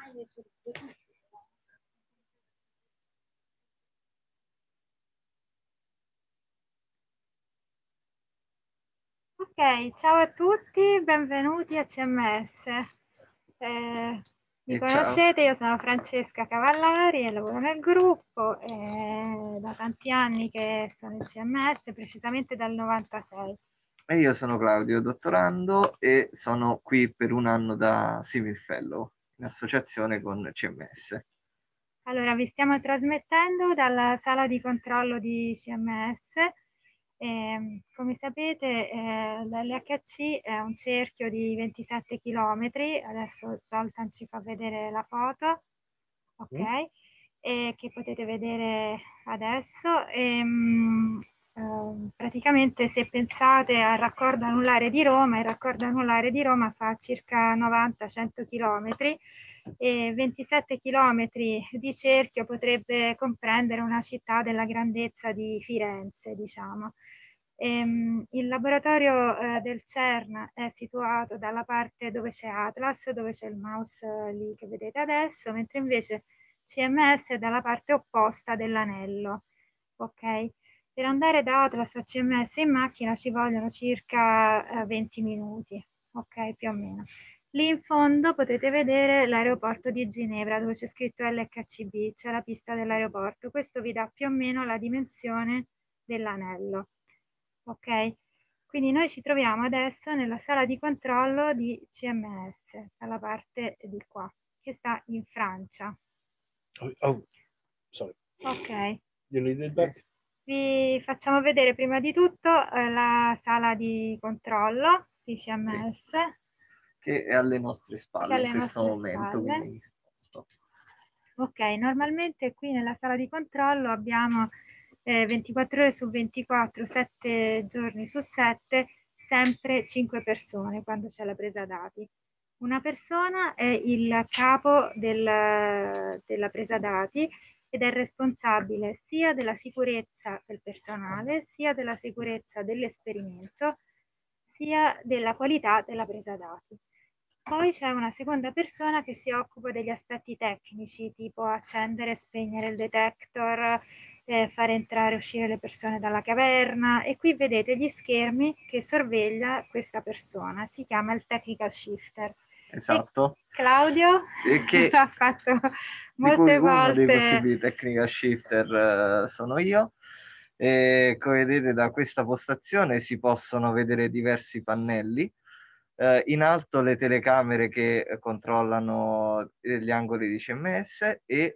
Ok, ciao a tutti, benvenuti a CMS. Mi conoscete, io sono Francesca Cavallari e lavoro nel gruppo da tanti anni che sono in CMS, precisamente dal 96. E io sono Claudio, dottorando, e sono qui per un anno da Civil Fellow, in associazione con CMS. Allora, vi stiamo trasmettendo dalla sala di controllo di CMS. Come sapete, l'LHC è un cerchio di 27 km, adesso Zoltan ci fa vedere la foto, ok? Che potete vedere adesso. Praticamente se pensate al raccordo anulare di Roma, il raccordo anulare di Roma fa circa 90-100 km e 27 km di cerchio potrebbe comprendere una città della grandezza di Firenze, diciamo. Il laboratorio del CERN è situato dalla parte dove c'è Atlas, dove c'è il mouse lì che vedete adesso, mentre invece CMS è dalla parte opposta dell'anello. Ok? Per andare da Atlas a CMS in macchina ci vogliono circa 20 minuti, ok? Più o meno. Lì in fondo potete vedere l'aeroporto di Ginevra dove c'è scritto LHCb, c'è la pista dell'aeroporto. Questo vi dà più o meno la dimensione dell'anello. Ok? Quindi noi ci troviamo adesso nella sala di controllo di CMS, dalla parte di qua, che sta in Francia. Oh, sorry. Ok. You need it back? Vi facciamo vedere prima di tutto la sala di controllo di CMS. Sì. Che è alle nostre spalle in questo momento, spalle. quindi mi sposto. Ok, normalmente qui nella sala di controllo abbiamo 24 ore su 24, 7 giorni su 7, sempre 5 persone quando c'è la presa dati. Una persona è il capo della presa dati ed è responsabile sia della sicurezza del personale, sia della sicurezza dell'esperimento, sia della qualità della presa dati. Poi c'è una seconda persona che si occupa degli aspetti tecnici, tipo accendere e spegnere il detector, fare entrare e uscire le persone dalla caverna, e qui vedete gli schermi che sorveglia questa persona, si chiama il technical shifter. Esatto. E Claudio che ha fatto di cui molte uno dei volte. possibili technical shifter sono io. E come vedete da questa postazione si possono vedere diversi pannelli. In alto le telecamere che controllano gli angoli di CMS e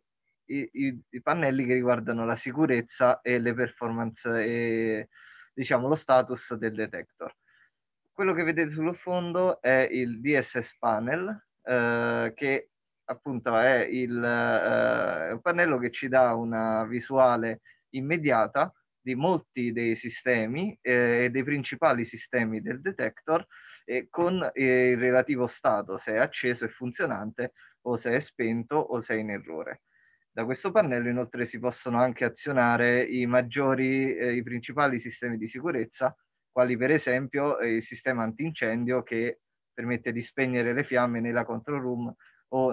i pannelli che riguardano la sicurezza e le performance e diciamo lo status del detector. Quello che vedete sullo fondo è il DSS panel, che appunto è un pannello che ci dà una visuale immediata di molti dei sistemi e dei principali sistemi del detector con il relativo stato, se è acceso e funzionante o se è spento o se è in errore. Da questo pannello inoltre si possono anche azionare i principali sistemi di sicurezza, quali per esempio il sistema antincendio che permette di spegnere le fiamme nella control room o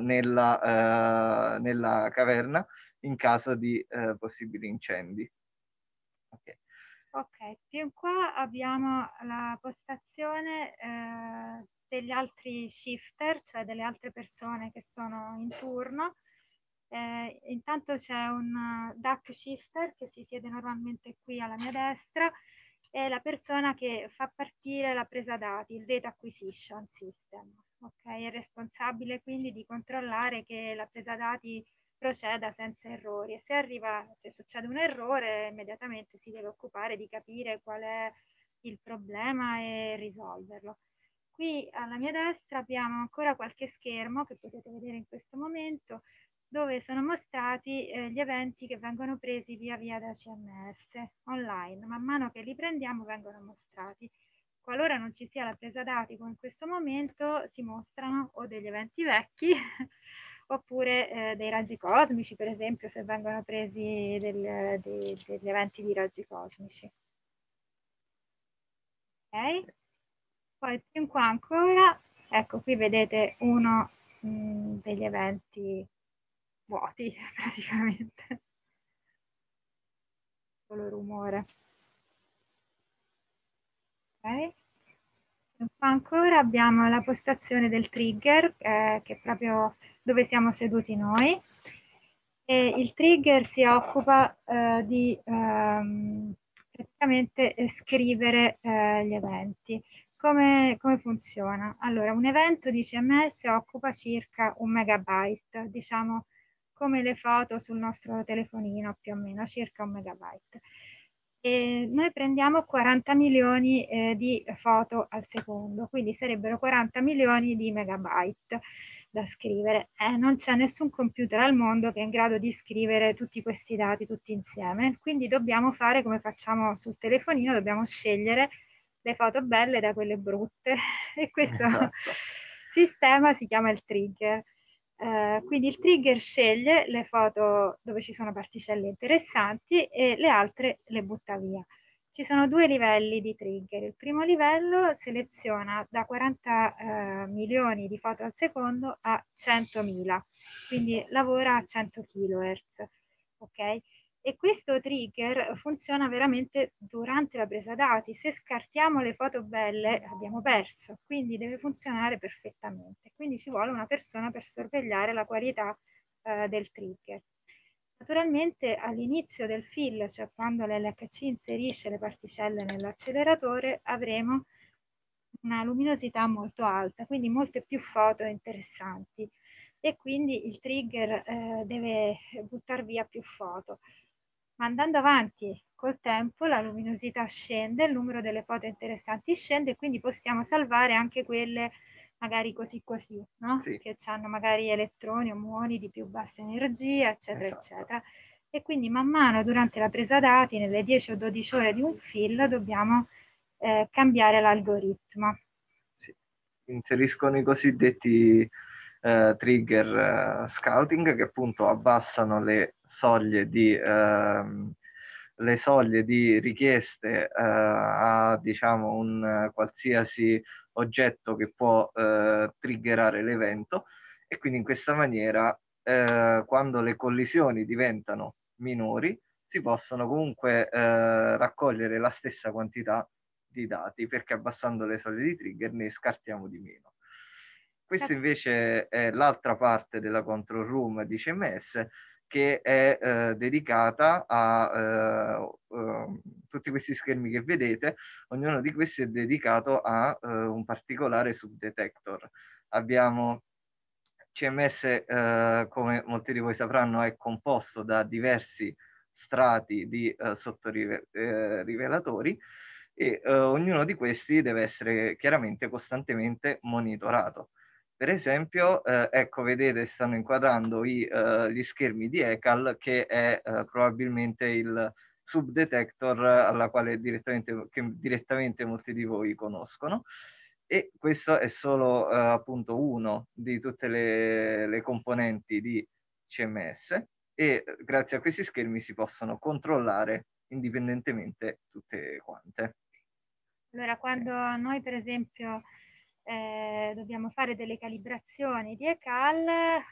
nella caverna in caso di possibili incendi. Okay. Ok, più in qua abbiamo la postazione degli altri shifter, cioè delle altre persone che sono in turno. Intanto c'è un duck shifter che si siede normalmente qui alla mia destra, è la persona che fa partire la presa dati, il Data Acquisition System. Ok, è responsabile quindi di controllare che la presa dati proceda senza errori, e se succede un errore immediatamente si deve occupare di capire qual è il problema e risolverlo. Qui alla mia destra abbiamo ancora qualche schermo che potete vedere in questo momento, dove sono mostrati gli eventi che vengono presi via via da CMS online. Man mano che li prendiamo vengono mostrati. Qualora non ci sia la presa dati come in questo momento, si mostrano o degli eventi vecchi oppure dei raggi cosmici, per esempio, se vengono presi degli eventi di raggi cosmici. Ok? Poi più in qua ancora, ecco qui vedete uno degli eventi vuoti praticamente, solo rumore. Ok. E qua ancora abbiamo la postazione del trigger, che è proprio dove siamo seduti noi. E il trigger si occupa di praticamente scrivere gli eventi. Come funziona? Allora, un evento di CMS occupa circa 1 megabyte, diciamo come le foto sul nostro telefonino, più o meno, circa 1 megabyte. E noi prendiamo 40 milioni di foto al secondo, quindi sarebbero 40 milioni di megabyte da scrivere. Non c'è nessun computer al mondo che è in grado di scrivere tutti questi dati tutti insieme, quindi dobbiamo fare come facciamo sul telefonino, dobbiamo scegliere le foto belle da quelle brutte e questo sistema si chiama il trigger. Quindi il trigger sceglie le foto dove ci sono particelle interessanti e le altre le butta via. Ci sono 2 livelli di trigger. Il primo livello seleziona da 40 milioni di foto al secondo a 100.000, quindi lavora a 100 kHz. Ok? E questo trigger funziona veramente durante la presa dati. Se scartiamo le foto belle abbiamo perso, quindi deve funzionare perfettamente. Quindi ci vuole una persona per sorvegliare la qualità del trigger. Naturalmente all'inizio del fill, cioè quando l'LHC inserisce le particelle nell'acceleratore, avremo una luminosità molto alta, quindi molte più foto interessanti e quindi il trigger deve buttare via più foto. Ma andando avanti col tempo la luminosità scende, il numero delle foto interessanti scende e quindi possiamo salvare anche quelle magari così così, no? Sì. Che hanno magari elettroni o muoni di più bassa energia, eccetera, Esatto. eccetera. E quindi man mano durante la presa dati, nelle 10 o 12 ore di un fill, dobbiamo cambiare l'algoritmo. Sì. Inseriscono i cosiddetti trigger scouting che appunto abbassano le soglie di richieste a diciamo un qualsiasi oggetto che può triggerare l'evento e quindi in questa maniera quando le collisioni diventano minori si possono comunque raccogliere la stessa quantità di dati perché abbassando le soglie di trigger ne scartiamo di meno. Questa invece è l'altra parte della control room di CMS che è dedicata a tutti questi schermi che vedete, ognuno di questi è dedicato a un particolare subdetector. Abbiamo CMS, come molti di voi sapranno, è composto da diversi strati di sottorivelatori e ognuno di questi deve essere chiaramente costantemente monitorato. Per esempio, ecco, vedete, stanno inquadrando gli schermi di ECAL, che è probabilmente il subdetector alla quale direttamente molti di voi conoscono. E questo è solo appunto uno di tutte le componenti di CMS e grazie a questi schermi si possono controllare indipendentemente tutte quante. Allora, quando noi per esempio dobbiamo fare delle calibrazioni di ECAL,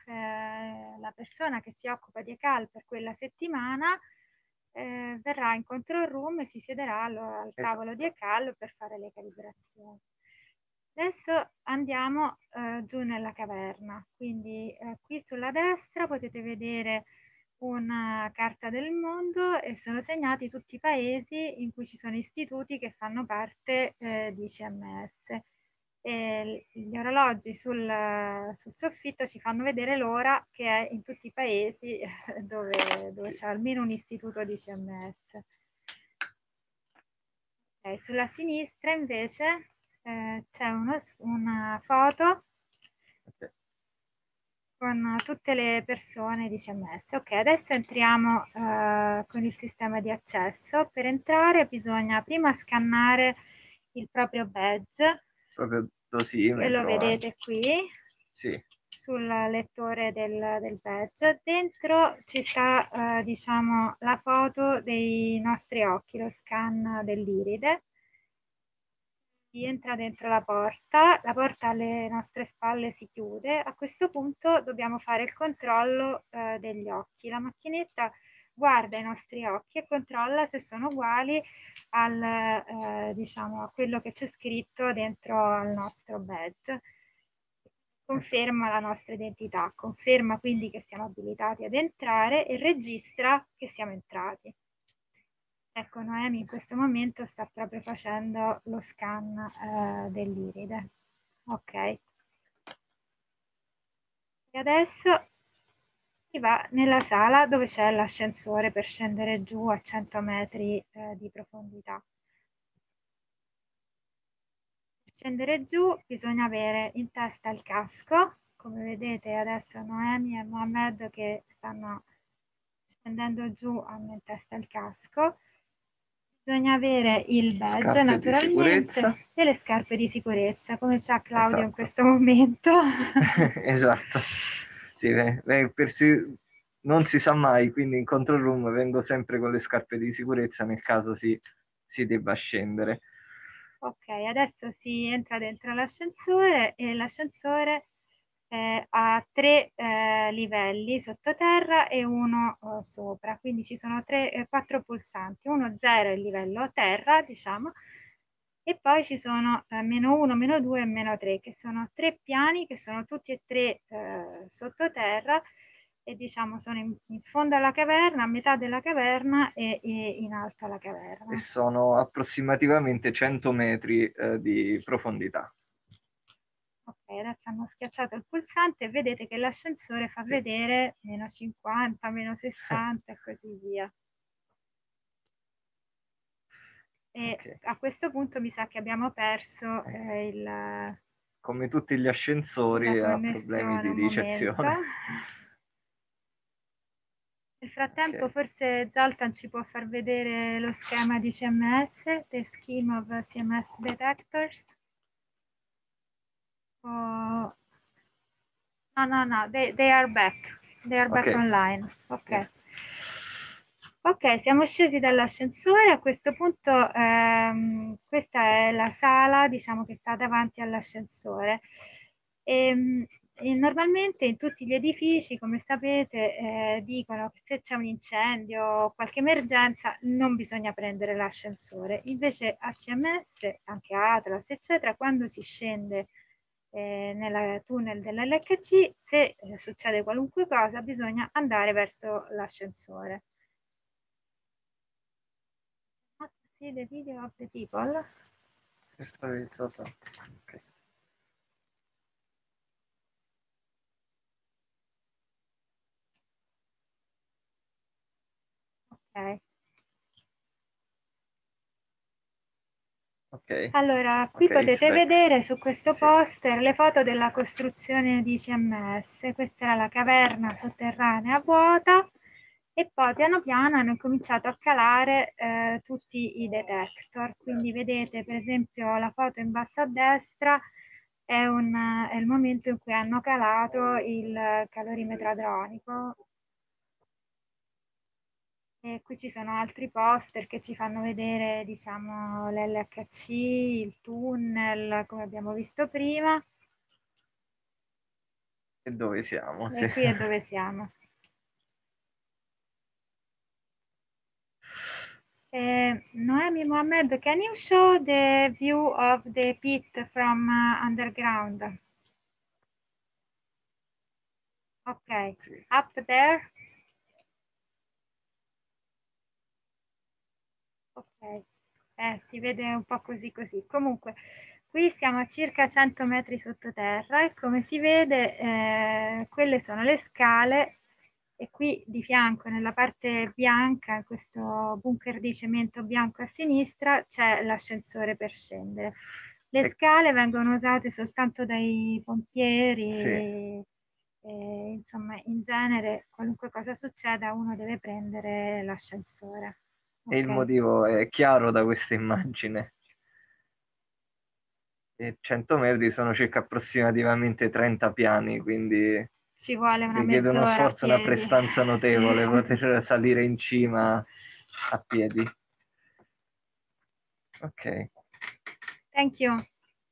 la persona che si occupa di ECAL per quella settimana verrà in control room e si siederà al tavolo di ECAL per fare le calibrazioni. Adesso andiamo giù nella caverna, quindi qui sulla destra potete vedere una carta del mondo e sono segnati tutti i paesi in cui ci sono istituti che fanno parte di CMS. E gli orologi sul soffitto ci fanno vedere l'ora che è in tutti i paesi dove c'è almeno un istituto di CMS. Okay, sulla sinistra invece c'è una foto con tutte le persone di CMS. Ok, adesso entriamo con il sistema di accesso. Per entrare bisogna prima scannare il proprio badge. Proprio dosimetro. E lo vedete qui. Sì. Sul lettore del badge. Dentro ci sta diciamo la foto dei nostri occhi, lo scan dell'iride. si entra dentro la porta alle nostre spalle si chiude. A questo punto dobbiamo fare il controllo degli occhi. La macchinetta guarda i nostri occhi e controlla se sono uguali diciamo, a quello che c'è scritto dentro al nostro badge. Conferma la nostra identità, conferma quindi che siamo abilitati ad entrare e registra che siamo entrati. Ecco, Noemi in questo momento sta proprio facendo lo scan dell'iride. Ok. E adesso si va nella sala dove c'è l'ascensore per scendere giù a 100 metri di profondità. Per scendere giù bisogna avere in testa il casco. Come vedete adesso Noemi e Mohamed che stanno scendendo giù hanno in testa il casco. Bisogna avere il badge Scarpe di naturalmente sicurezza. e le scarpe di sicurezza, come c'ha Claudio in Esatto. questo momento. Esatto. Sì, non si sa mai, quindi in control room vengo sempre con le scarpe di sicurezza nel caso si debba scendere. Ok, adesso si entra dentro l'ascensore e l'ascensore ha 3 livelli sottoterra e uno sopra, quindi ci sono 4 pulsanti, uno 0 è il livello terra, diciamo, e poi ci sono -1, -2 e -3, che sono 3 piani che sono tutti e 3 sottoterra e diciamo sono in fondo alla caverna, a metà della caverna e in alto alla caverna. E sono approssimativamente 100 metri di profondità. Ok, adesso hanno schiacciato il pulsante e vedete che l'ascensore fa vedere -50, -60 e così via. E Okay. a questo punto mi sa che abbiamo perso Come tutti gli ascensori la ha problemi connessione di un momento. ricezione. Nel frattempo Ok. forse Zoltan ci può far vedere lo schema di CMS, the scheme of CMS detectors. No, they are back. They are back Ok. online. Ok. Yeah. Ok, siamo scesi dall'ascensore, a questo punto questa è la sala, diciamo che sta davanti all'ascensore. E normalmente in tutti gli edifici, come sapete, dicono che se c'è un incendio o qualche emergenza non bisogna prendere l'ascensore. Invece a CMS, anche a Atlas, eccetera, quando si scende nel tunnel dell'LHC, se succede qualunque cosa, bisogna andare verso l'ascensore. Not see the video of the people. Ok. Ok. Ok. Allora, qui Ok, it's potete back. vedere su questo Sì. poster le foto della costruzione di CMS. Questa era la caverna sotterranea vuota e poi piano piano hanno cominciato a calare tutti i detector. Quindi vedete per esempio la foto in basso a destra è il momento in cui hanno calato il calorimetro adronico. E qui ci sono altri poster che ci fanno vedere, diciamo, l'LHC, il tunnel, come abbiamo visto prima. E dove siamo? E Sì. qui è dove siamo. Noemi Mohamed, can you show the view of the pit from underground? Ok, Sì. up there. Ok, si vede un po' così così. Comunque, qui siamo a circa 100 metri sottoterra e come si vede quelle sono le scale e qui di fianco nella parte bianca, in questo bunker di cemento bianco a sinistra, c'è l'ascensore per scendere. Le scale vengono usate soltanto dai pompieri, Sì. insomma in genere qualunque cosa succeda uno deve prendere l'ascensore. E il Ok. motivo è chiaro da questa immagine. E 100 metri sono circa approssimativamente 30 piani, quindi Ci vuole una richiede uno mezz'ora a sforzo, una piedi. prestanza notevole Sì. poter salire in cima a piedi. Ok. Thank you.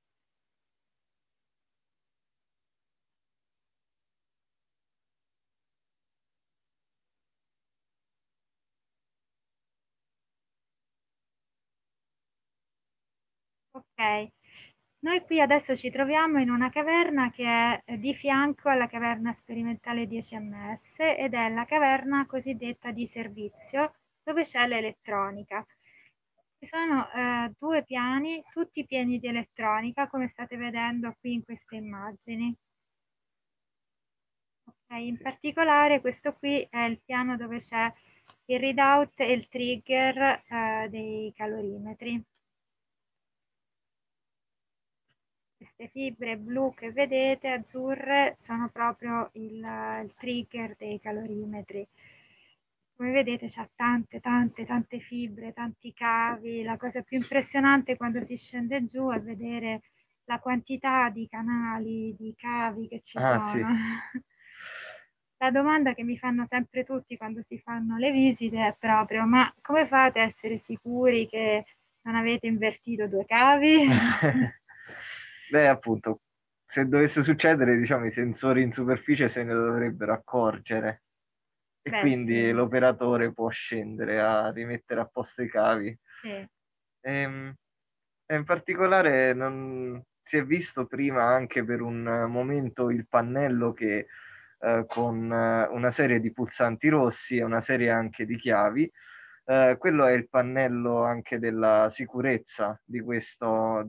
Ok, noi qui adesso ci troviamo in una caverna che è di fianco alla caverna sperimentale 10ms ed è la caverna cosiddetta di servizio dove c'è l'elettronica. Ci sono due piani, tutti pieni di elettronica, come state vedendo qui in queste immagini. Okay, in particolare questo qui è il piano dove c'è il readout e il trigger dei calorimetri. Queste fibre blu che vedete, azzurre, sono proprio il trigger dei calorimetri. Come vedete c'ha tante fibre, tanti cavi. La cosa più impressionante quando si scende giù è vedere la quantità di canali, di cavi che ci sono. Sì. La domanda che mi fanno sempre tutti quando si fanno le visite è proprio: ma come fate a essere sicuri che non avete invertito due cavi? Beh, appunto, se dovesse succedere, diciamo, i sensori in superficie se ne dovrebbero accorgere e Beh, quindi sì. l'operatore può scendere a rimettere a posto i cavi. Sì. E in particolare non si è visto prima anche per un momento il pannello che con una serie di pulsanti rossi e una serie anche di chiavi. Quello è il pannello anche della sicurezza di questo,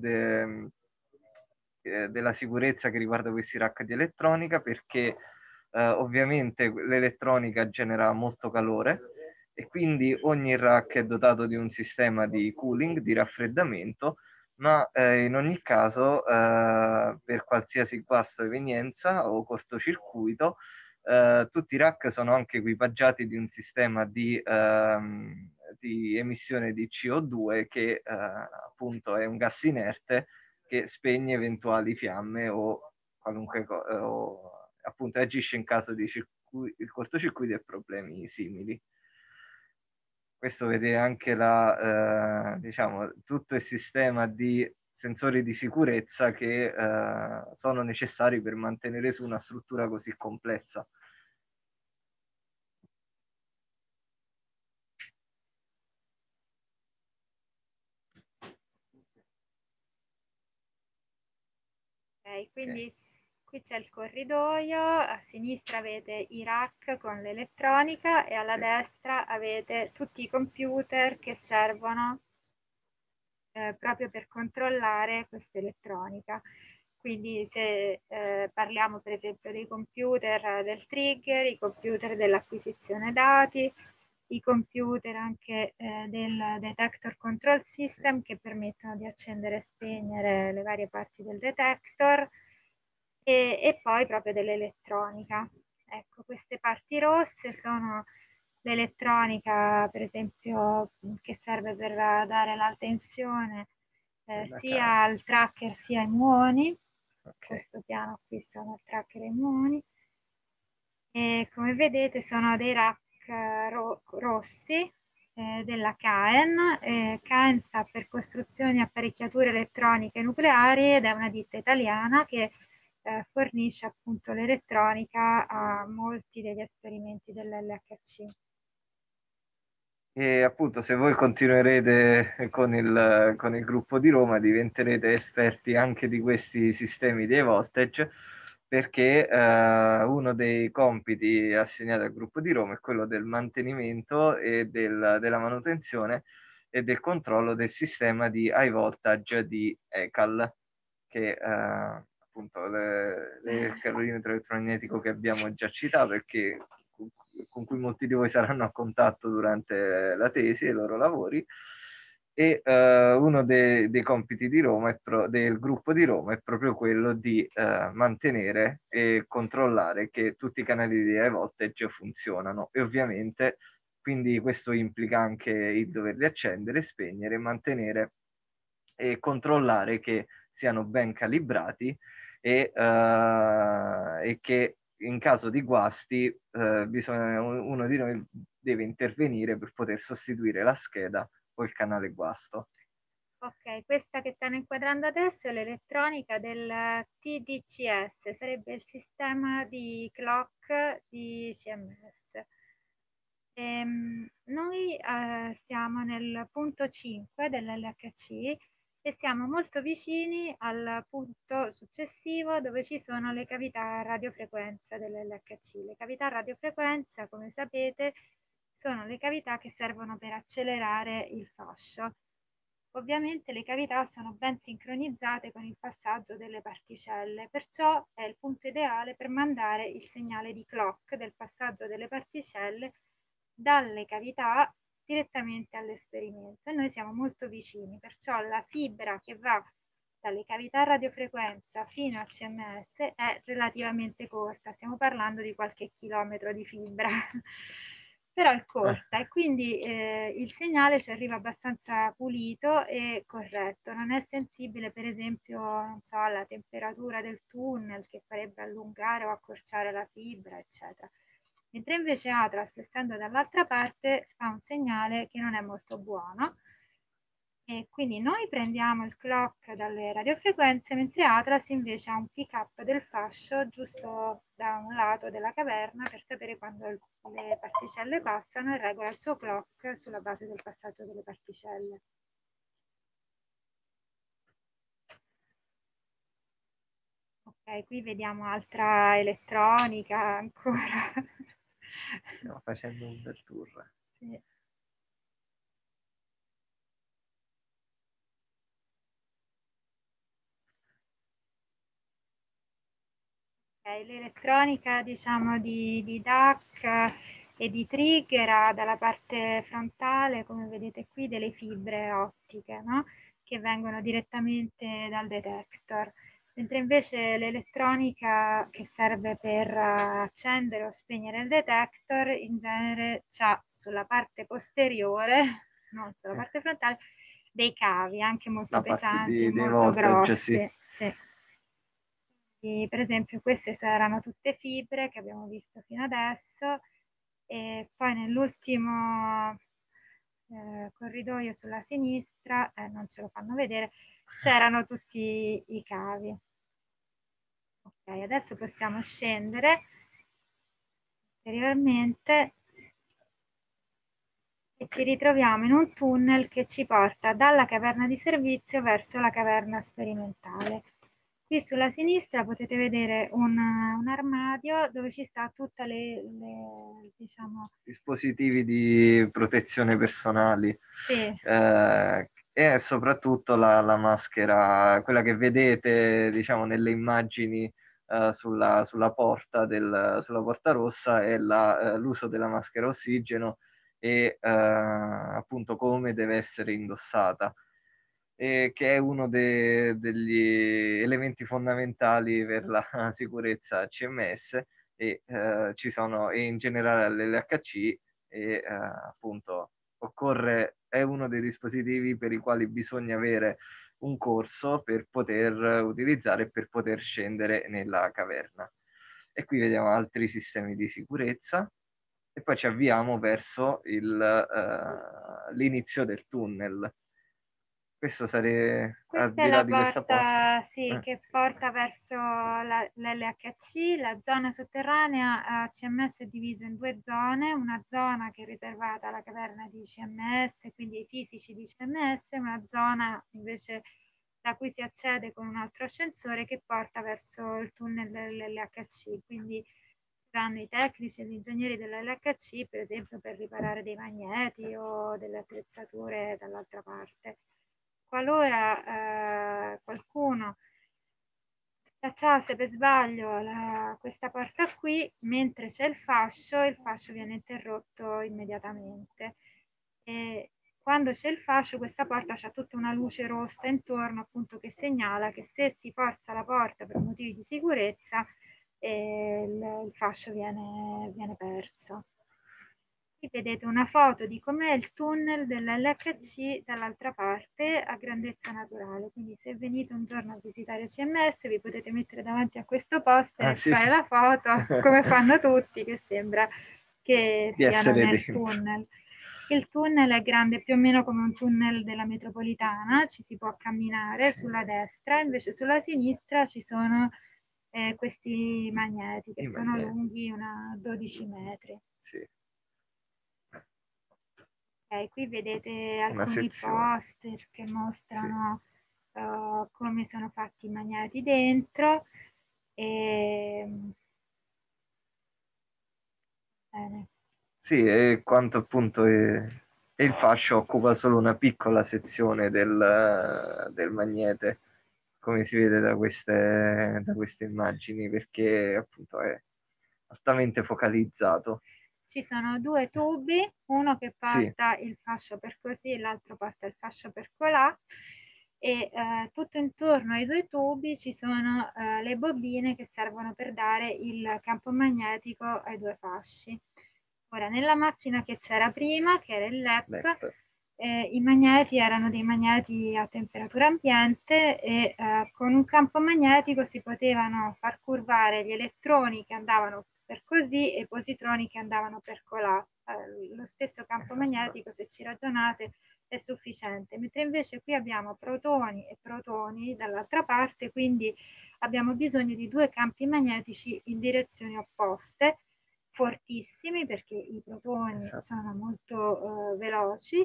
della sicurezza che riguarda questi rack di elettronica, perché ovviamente l'elettronica genera molto calore e quindi ogni rack è dotato di un sistema di cooling, di raffreddamento, ma in ogni caso per qualsiasi guasto, evenienza o cortocircuito, tutti i rack sono anche equipaggiati di un sistema di emissione di CO2 che appunto è un gas inerte che spegne eventuali fiamme o qualunque cosa, appunto agisce in caso di cortocircuiti e problemi simili. Questo vede anche diciamo, tutto il sistema di sensori di sicurezza che sono necessari per mantenere su una struttura così complessa. Ok, quindi qui c'è il corridoio, a sinistra avete i rack con l'elettronica e alla destra avete tutti i computer che servono proprio per controllare questa elettronica. Quindi se parliamo per esempio dei computer del trigger, i computer dell'acquisizione dati, i computer anche del detector control system che permettono di accendere e spegnere le varie parti del detector e poi proprio dell'elettronica. Ecco, queste parti rosse sono l'elettronica, per esempio, che serve per dare la tensione sia al tracker sia ai muoni. Questo piano qui sono il tracker e i muoni. E come vedete sono dei rack rossi della CAEN. CAEN sta per Costruzioni Apparecchiature Elettroniche Nucleari ed è una ditta italiana che fornisce appunto l'elettronica a molti degli esperimenti dell'LHC. E appunto se voi continuerete con il gruppo di Roma diventerete esperti anche di questi sistemi di high voltage, perché uno dei compiti assegnati al gruppo di Roma è quello del mantenimento e della manutenzione e del controllo del sistema di high voltage di ECAL, che appunto il calorimetro elettromagnetico che abbiamo già citato e che con cui molti di voi saranno a contatto durante la tesi e i loro lavori. E uno dei compiti di Roma del gruppo di Roma è proprio quello di mantenere e controllare che tutti i canali di high voltage funzionano e ovviamente quindi questo implica anche il doverli accendere, spegnere, mantenere e controllare che siano ben calibrati e che in caso di guasti uno di noi deve intervenire per poter sostituire la scheda o il canale guasto. Ok, questa che stanno inquadrando adesso è l'elettronica del TDCS, sarebbe il sistema di clock di CMS. Noi stiamo nel punto 5 dell'LHC e siamo molto vicini al punto successivo dove ci sono le cavità a radiofrequenza dell'LHC. Le cavità a radiofrequenza, come sapete, sono le cavità che servono per accelerare il fascio. Ovviamente le cavità sono ben sincronizzate con il passaggio delle particelle, perciò è il punto ideale per mandare il segnale di clock del passaggio delle particelle dalle cavità direttamente all'esperimento. E noi siamo molto vicini, perciò la fibra che va dalle cavità a radiofrequenza fino a CMS è relativamente corta, stiamo parlando di qualche chilometro di fibra. Però è corta e quindi il segnale ci arriva abbastanza pulito e corretto, non è sensibile per esempio, non so, alla temperatura del tunnel che farebbe allungare o accorciare la fibra, eccetera. Mentre invece Atlas, essendo dall'altra parte, fa un segnale che non è molto buono e quindi noi prendiamo il clock dalle radiofrequenze, mentre Atlas invece ha un pick up del fascio giusto da un lato della caverna per sapere quando le particelle passano e regola il suo clock sulla base del passaggio delle particelle. Ok, qui vediamo altra elettronica ancora. Stiamo facendo un bel tour. Sì. L'elettronica diciamo di DAC e di trigger ha dalla parte frontale, come vedete qui, delle fibre ottiche, no? Che vengono direttamente dal detector, mentre invece l'elettronica che serve per accendere o spegnere il detector in genere ha sulla parte posteriore, non sulla parte frontale, dei cavi anche molto pesanti e molto grossi. Sì. Per esempio queste saranno tutte fibre che abbiamo visto fino adesso e poi nell'ultimo corridoio sulla sinistra, non ce lo fanno vedere, c'erano tutti i cavi. Ok, adesso possiamo scendere ulteriormente e ci ritroviamo in un tunnel che ci porta dalla caverna di servizio verso la caverna sperimentale. Qui sulla sinistra potete vedere un armadio dove ci sta tutte diciamo... dispositivi di protezione personali. Sì. E soprattutto la maschera, quella che vedete, diciamo, nelle immagini sulla porta sulla porta rossa è l'uso della maschera ossigeno e appunto come deve essere indossata, che è uno degli elementi fondamentali per la sicurezza CMS e ci sono e in generale all'LHC e appunto è uno dei dispositivi per i quali bisogna avere un corso per poter utilizzare e per poter scendere nella caverna. E qui vediamo altri sistemi di sicurezza e poi ci avviamo verso l'inizio del tunnel. Questo sarebbe al Questa è di là la di questa porta. porta, sì, che porta verso l'LHC. La zona sotterranea a CMS è divisa in due zone, una zona che è riservata alla caverna di CMS, quindi ai fisici di CMS, e una zona invece da cui si accede con un altro ascensore che porta verso il tunnel dell'LHC. Quindi ci vanno i tecnici e gli ingegneri dell'LHC, per esempio, per riparare dei magneti o delle attrezzature dall'altra parte. Qualora qualcuno schiacciasse per sbaglio questa porta qui, mentre c'è il fascio viene interrotto immediatamente. E quando c'è il fascio, questa porta ha tutta una luce rossa intorno, appunto, che segnala che se si forza la porta per motivi di sicurezza, il fascio viene perso. Qui vedete una foto di com'è il tunnel dell'LHC dall'altra parte a grandezza naturale, quindi se venite un giorno a visitare CMS vi potete mettere davanti a questo poster e sì. fare la foto come fanno tutti, che sembra che di siano essere nel dentro. tunnel. Il tunnel è grande più o meno come un tunnel della metropolitana, ci si può camminare sulla destra, invece sulla sinistra ci sono questi magneti che sono lunghi una 12 metri. Sì. Qui vedete alcuni poster che mostrano come sono fatti i magneti dentro. Bene. Sì, e quanto appunto il fascio occupa solo una piccola sezione del magnete, come si vede da queste immagini, perché appunto è altamente focalizzato. Ci sono due tubi, uno che porta Sì. il fascio per così e l'altro porta il fascio per colà, e tutto intorno ai due tubi ci sono le bobine che servono per dare il campo magnetico ai due fasci. Ora, nella macchina che c'era prima, che era il LEP, i magneti erano dei magneti a temperatura ambiente e con un campo magnetico si potevano far curvare gli elettroni che andavano per così e i positroni che andavano per colà. Lo stesso campo magnetico, se ci ragionate, è sufficiente, mentre invece qui abbiamo protoni e protoni dall'altra parte, quindi abbiamo bisogno di due campi magnetici in direzioni opposte, fortissimi perché i protoni sono molto veloci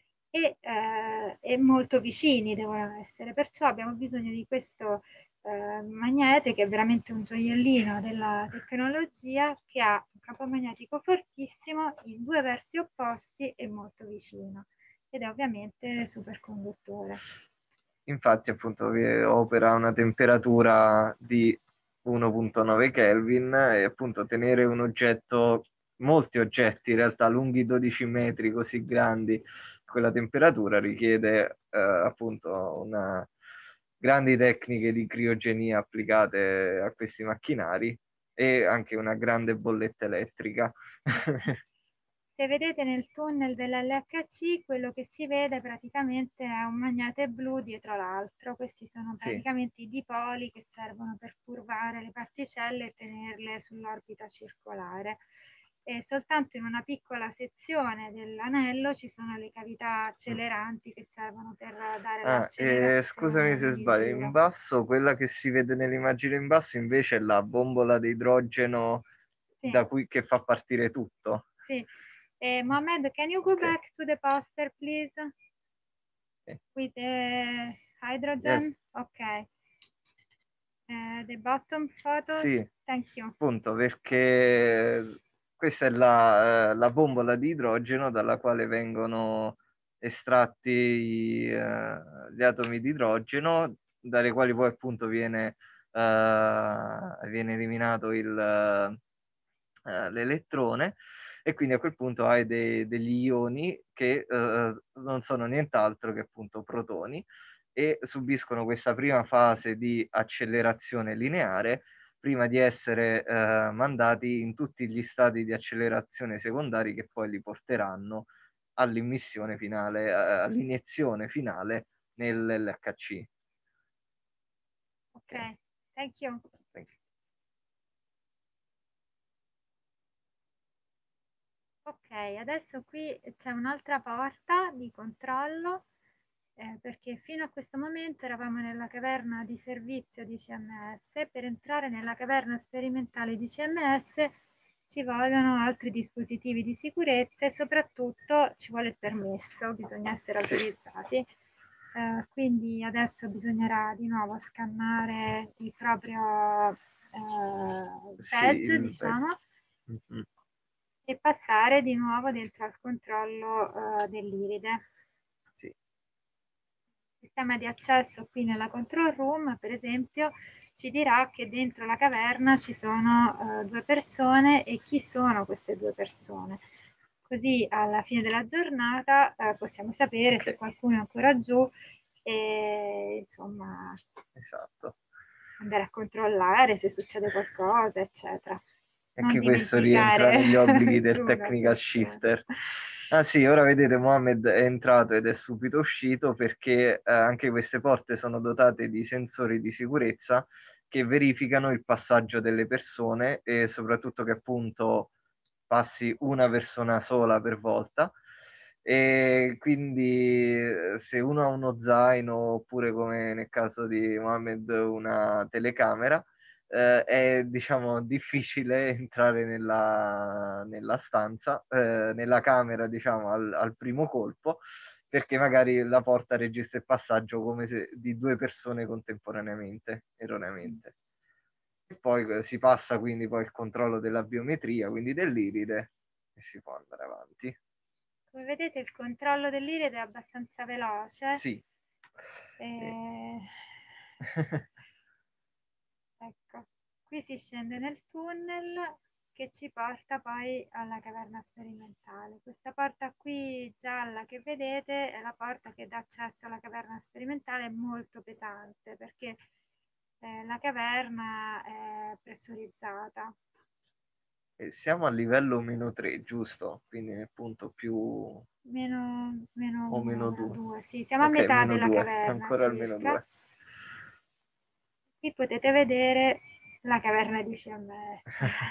e molto vicini devono essere, perciò abbiamo bisogno di questo magnete che è veramente un gioiellino della tecnologia, che ha un campo magnetico fortissimo in due versi opposti e molto vicino, ed è ovviamente superconduttore. Infatti appunto opera a una temperatura di 1,9 Kelvin e appunto tenere un oggetto, molti oggetti in realtà lunghi 12 metri così grandi, quella temperatura richiede appunto grandi tecniche di criogenia applicate a questi macchinari e anche una grande bolletta elettrica. Se vedete nel tunnel dell'LHC, quello che si vede praticamente è un magnete blu dietro l'altro. Questi sono praticamente i dipoli che servono per curvare le particelle e tenerle sull'orbita circolare. E soltanto in una piccola sezione dell'anello ci sono le cavità acceleranti che servono per dare l'accelerazione. Scusami se sbaglio, in basso, quella che si vede nell'immagine in basso invece è la bombola di idrogeno che fa partire tutto. Sì. Mohamed, can you go back to the poster, please? With the hydrogen? Ok. The bottom photo? Sì, thank you. Appunto, perché questa è la bombola di idrogeno dalla quale vengono estratti gli atomi di idrogeno, dalle quali poi appunto viene eliminato l'elettrone, e quindi a quel punto hai degli ioni che non sono nient'altro che appunto protoni, e subiscono questa prima fase di accelerazione lineare prima di essere mandati in tutti gli stati di accelerazione secondari che poi li porteranno all'immissione finale, all'iniezione finale nell'LHC. Ok, thank you. Ok, adesso qui c'è un'altra porta di controllo, perché fino a questo momento eravamo nella caverna di servizio di CMS. Per entrare nella caverna sperimentale di CMS ci vogliono altri dispositivi di sicurezza e soprattutto ci vuole il permesso, bisogna essere autorizzati. Quindi adesso bisognerà di nuovo scannare il proprio badge, diciamo, e passare di nuovo dentro al controllo dell'iride. Sì. Sistema di accesso qui nella control room, per esempio, ci dirà che dentro la caverna ci sono due persone e chi sono queste due persone. Così alla fine della giornata possiamo sapere se qualcuno è ancora giù e insomma andare a controllare se succede qualcosa, eccetera. Anche questo rientra negli obblighi del technical shifter. Ah sì, ora vedete Mohamed è entrato ed è subito uscito, perché anche queste porte sono dotate di sensori di sicurezza che verificano il passaggio delle persone e soprattutto che appunto passi una persona sola per volta, E quindi se uno ha uno zaino oppure come nel caso di Mohammed una telecamera, è diciamo difficile entrare nella stanza, nella camera diciamo al primo colpo, perché magari la porta registra il passaggio come se di due persone contemporaneamente, erroneamente. E poi si passa quindi poi il controllo della biometria, quindi dell'iride, e si può andare avanti. Come vedete il controllo dell'iride è abbastanza veloce. Sì. Ecco, qui si scende nel tunnel che ci porta poi alla caverna sperimentale. Questa porta qui gialla che vedete è la porta che dà accesso alla caverna sperimentale, è molto pesante perché la caverna è pressurizzata. Siamo a livello -3, giusto? Quindi nel punto più... Meno o 1, meno -2. 2, sì, siamo a Ok, metà della -2, caverna ancora al circa. -2. Qui potete vedere la caverna di CMS.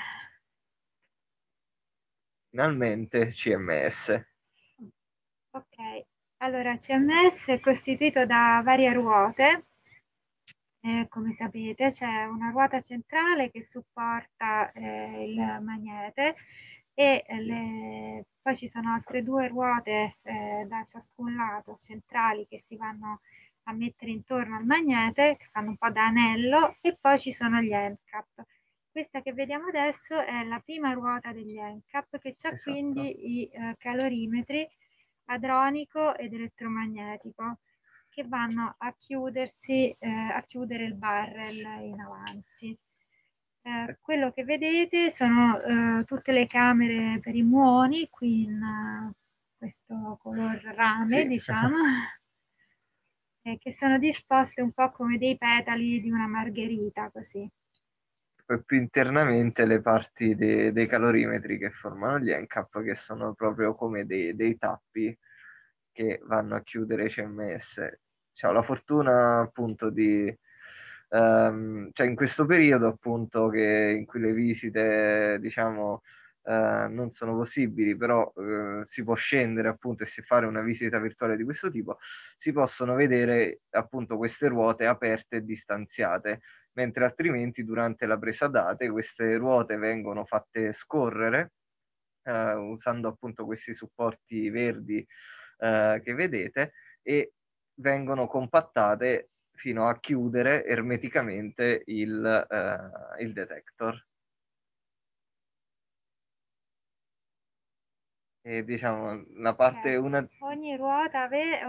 Finalmente CMS. Ok, allora CMS è costituito da varie ruote. Come sapete c'è una ruota centrale che supporta il magnete e poi ci sono altre due ruote da ciascun lato centrali che si vanno a mettere intorno al magnete, che fanno un po' da anello, e poi ci sono gli end cap. Questa che vediamo adesso è la prima ruota degli end cap che ha Esatto. quindi i calorimetri adronico ed elettromagnetico che vanno a chiudersi, a chiudere il barrel in avanti. Quello che vedete sono tutte le camere per i muoni, qui in questo color rame, Sì. diciamo, che sono disposte un po' come dei petali di una margherita, così. Poi più internamente le parti dei calorimetri che formano gli ENCAP, che sono proprio come dei tappi che vanno a chiudere i CMS. Cioè, ho la fortuna appunto di... cioè in questo periodo appunto in cui le visite diciamo non sono possibili, però si può scendere appunto e si fare una visita virtuale di questo tipo, si possono vedere appunto queste ruote aperte e distanziate, mentre altrimenti durante la presa date queste ruote vengono fatte scorrere usando appunto questi supporti verdi che vedete, e vengono compattate fino a chiudere ermeticamente il detector. E diciamo la parte una... Ogni ruota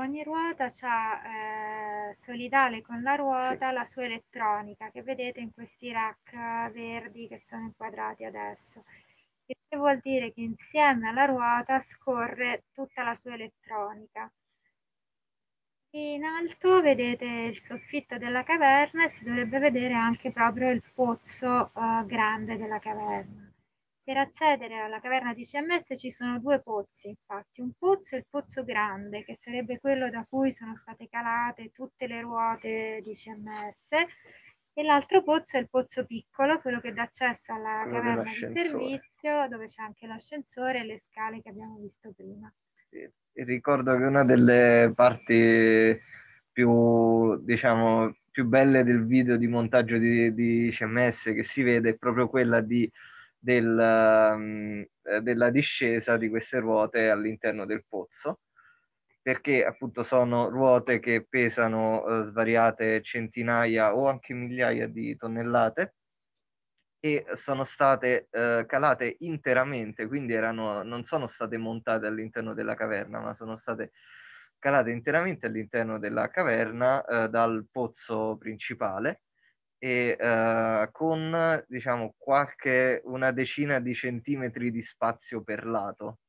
ha solidale con la ruota Sì. la sua elettronica che vedete in questi rack verdi che sono inquadrati adesso. Il che vuol dire che insieme alla ruota scorre tutta la sua elettronica. In alto vedete il soffitto della caverna e si dovrebbe vedere anche proprio il pozzo grande della caverna. Per accedere alla caverna di CMS ci sono due pozzi, infatti, un pozzo è il pozzo grande, che sarebbe quello da cui sono state calate tutte le ruote di CMS, e l'altro pozzo è il pozzo piccolo, quello che dà accesso alla quello caverna di dell'ascensore. servizio, dove c'è anche l'ascensore e le scale che abbiamo visto prima. E ricordo che una delle parti più, diciamo, più belle del video di montaggio di CMS che si vede è proprio quella della discesa di queste ruote all'interno del pozzo, perché appunto sono ruote che pesano svariate centinaia o anche migliaia di tonnellate e sono state calate interamente, quindi non sono state montate all'interno della caverna, ma sono state calate interamente all'interno della caverna dal pozzo principale e con diciamo una decina di centimetri di spazio per lato.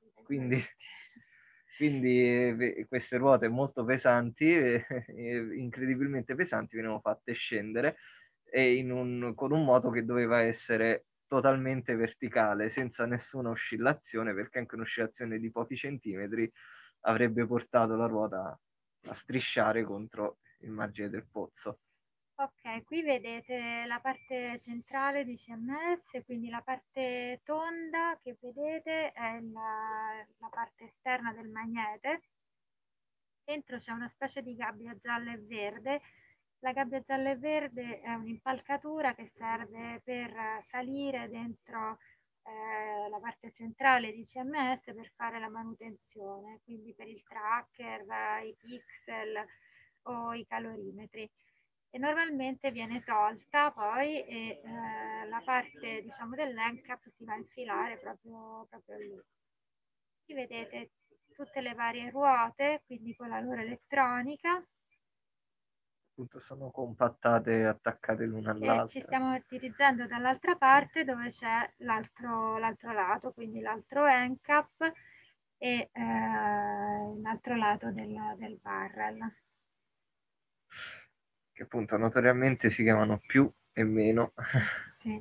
Quindi queste ruote molto pesanti, incredibilmente pesanti, venivano fatte scendere e con un moto che doveva essere totalmente verticale, senza nessuna oscillazione, perché anche un'oscillazione di pochi centimetri avrebbe portato la ruota a strisciare contro il margine del pozzo. Ok, qui vedete la parte centrale di CMS, quindi la parte tonda che vedete è la parte esterna del magnete. Dentro c'è una specie di gabbia gialla e verde. La gabbia gialla e verde è un'impalcatura che serve per salire dentro la parte centrale di CMS per fare la manutenzione, quindi per il tracker, i pixel o i calorimetri. E normalmente viene tolta poi e la parte diciamo dell'ENCAP si va a infilare proprio lì. Qui vedete tutte le varie ruote, quindi con la loro elettronica. Appunto sono compattate e attaccate l'una E ci all'altra. stiamo dirigendo dall'altra parte dove c'è l'altro lato, quindi l'altro ENCAP e l'altro lato del barrel. Che appunto notoriamente si chiamano più e meno. Sì.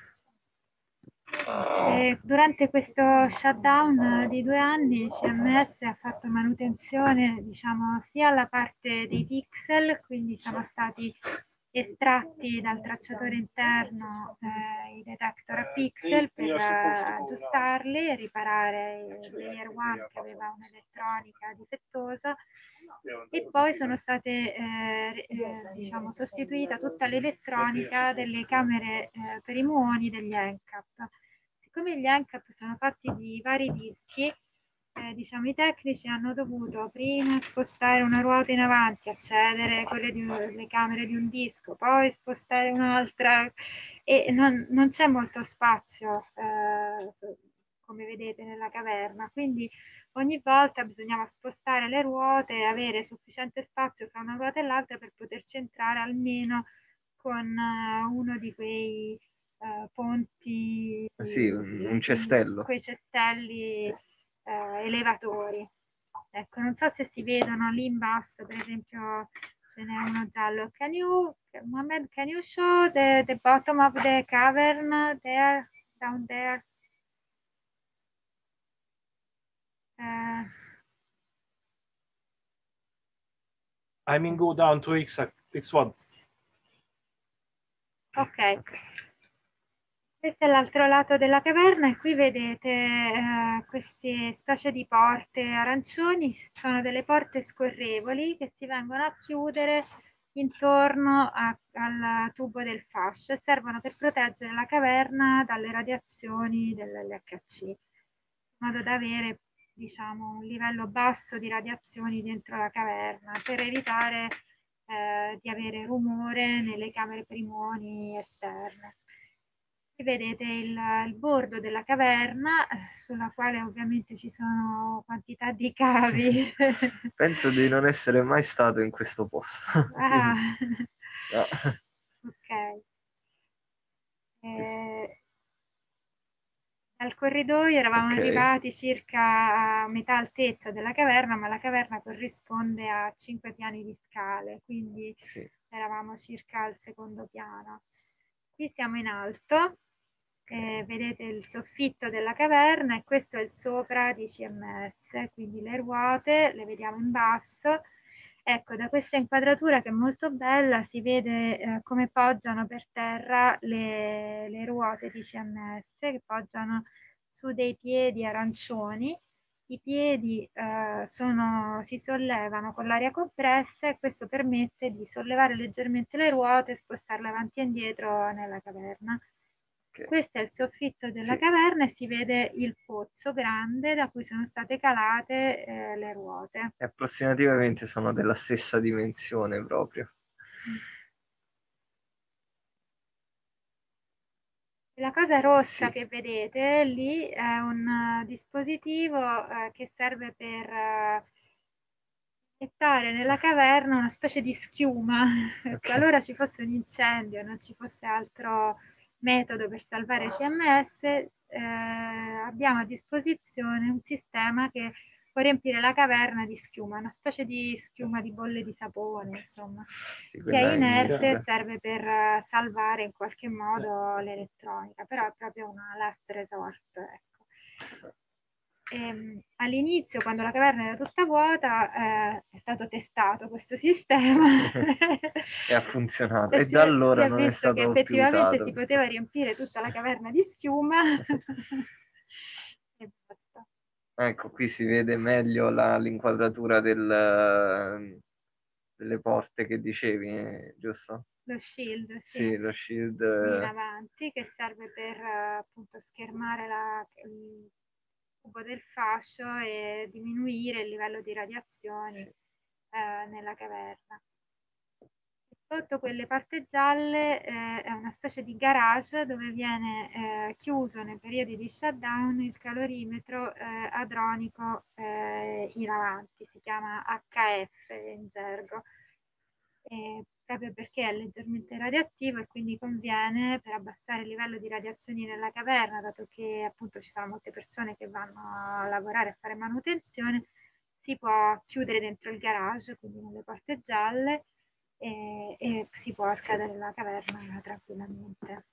E durante questo shutdown di 2 anni CMS ha fatto manutenzione, diciamo, sia alla parte dei pixel, quindi sono stati estratti dal tracciatore interno i detector a pixel per aggiustarli e riparare il layer 1 che aveva un'elettronica difettosa, e poi sono state diciamo, sostituita tutta l'elettronica delle camere per i muoni degli NCAP. Siccome gli NCAP sono fatti di vari dischi, diciamo, i tecnici hanno dovuto prima spostare una ruota in avanti, accedere a le camere di un disco, poi spostare un'altra, e non c'è molto spazio, come vedete, nella caverna, quindi ogni volta bisognava spostare le ruote e avere sufficiente spazio fra una ruota e l'altra per poterci entrare almeno con uno di quei ponti, Sì, un cestello. quei cestelli elevatori. Ecco, non so se si vedono lì in basso, per esempio ce n'è uno giallo. Mohammed, can you show the bottom of the cavern there, down there? I mean, go down to X1. Ok, questo è l'altro lato della caverna e qui vedete queste specie di porte arancioni, sono delle porte scorrevoli che si vengono a chiudere intorno al tubo del fascio e servono per proteggere la caverna dalle radiazioni dell'LHC, in modo da avere, diciamo, un livello basso di radiazioni dentro la caverna per evitare di avere rumore nelle camere per i muoni esterne. Qui vedete il bordo della caverna, sulla quale ovviamente ci sono quantità di cavi. Penso di non essere mai stato in questo posto. Ah. No. Ok. Dal corridoio eravamo arrivati circa a metà altezza della caverna, ma la caverna corrisponde a 5 piani di scale, quindi sì. eravamo circa al secondo piano. Qui siamo in alto, vedete il soffitto della caverna e questo è il sopra di CMS, quindi le ruote le vediamo in basso. Ecco, da questa inquadratura che è molto bella si vede come poggiano per terra le ruote di CMS, che poggiano su dei piedi arancioni. I piedi si sollevano con l'aria compressa e questo permette di sollevare leggermente le ruote e spostarle avanti e indietro nella caverna. Okay. Questo è il soffitto della caverna e si vede il pozzo grande da cui sono state calate le ruote. E approssimativamente sono della stessa dimensione proprio. La cosa rossa che vedete lì è un dispositivo che serve per gettare nella caverna una specie di schiuma. Qualora ci fosse un incendio e non ci fosse altro metodo per salvare CMS, abbiamo a disposizione un sistema che può riempire la caverna di schiuma, una specie di schiuma di bolle di sapone, insomma, che è inerte e serve per salvare in qualche modo l'elettronica, però è proprio una last resort, ecco. All'inizio, quando la caverna era tutta vuota, è stato testato questo sistema E ha funzionato. e E si da è allora non è visto che stato più effettivamente usato. si poteva riempire tutta la caverna di schiuma e basta. Ecco, qui si vede meglio l'inquadratura delle porte che dicevi, giusto? Lo shield, sì, Sì, lo shield. lì in avanti, che serve per appunto schermare il cubo del fascio e diminuire il livello di radiazioni Sì. nella caverna. Sotto quelle parti gialle è una specie di garage dove viene chiuso nei periodi di shutdown il calorimetro adronico in avanti, si chiama HF in gergo, proprio perché è leggermente radioattivo e quindi conviene per abbassare il livello di radiazioni nella caverna, dato che appunto ci sono molte persone che vanno a lavorare a fare manutenzione, si può chiudere dentro il garage, quindi nelle porte gialle, e si può accedere alla caverna tranquillamente.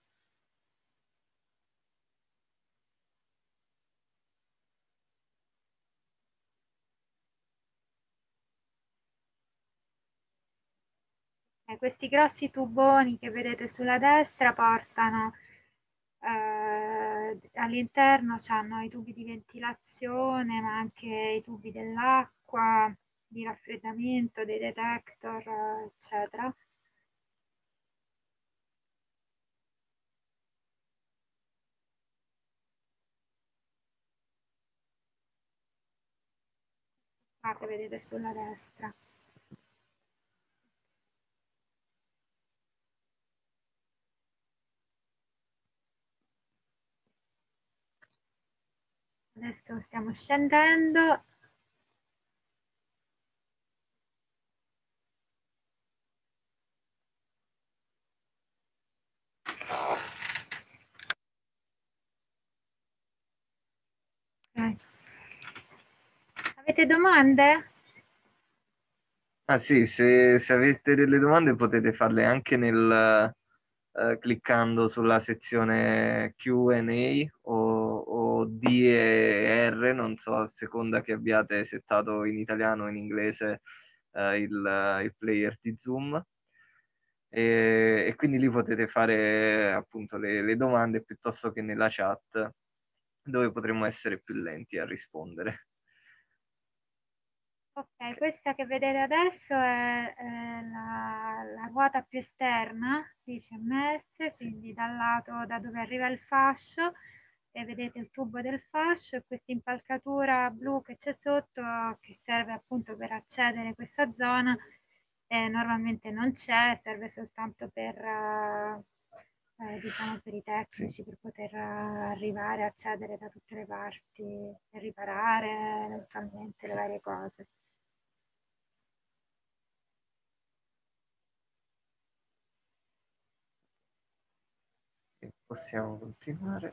Questi grossi tuboni che vedete sulla destra portano all'interno, c'hanno i tubi di ventilazione, ma anche i tubi dell'acqua, di raffreddamento, dei detector, eccetera. Qua che vedete sulla destra. Adesso stiamo scendendo. Okay. Avete domande? Ah sì, se avete delle domande potete farle anche cliccando sulla sezione Q&A o D e R, non so, a seconda che abbiate settato in italiano o in inglese il player di Zoom. E quindi lì potete fare appunto le domande piuttosto che nella chat, dove potremo essere più lenti a rispondere. Ok, questa che vedete adesso è la ruota più esterna di CMS, quindi dal lato da dove arriva il fascio, e vedete il tubo del fascio e questa impalcatura blu che c'è sotto che serve appunto per accedere a questa zona, normalmente non c'è, serve soltanto per, diciamo, per i tecnici, Sì. per poter arrivare, accedere da tutte le parti e riparare eventualmente le varie cose. Possiamo continuare.